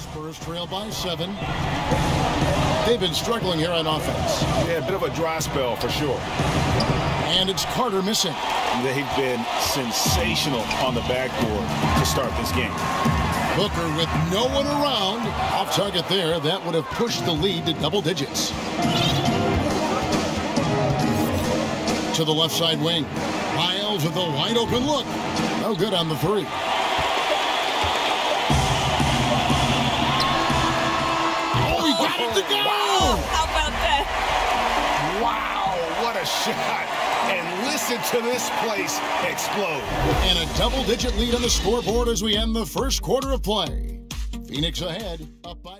Spurs trail by 7. They've been struggling here on offense. Yeah, a bit of a dry spell for sure. And it's Carter missing. They've been sensational on the backboard to start this game. Booker with no one around. Off target there. That would have pushed the lead to double digits. To the left side wing. Miles with a wide open look. No good on the 3. Oh, he got it to go! How about that? Wow, what a shot. And listen to this place explode. And a double-digit lead on the scoreboard as we end the first quarter of play. Phoenix ahead, up by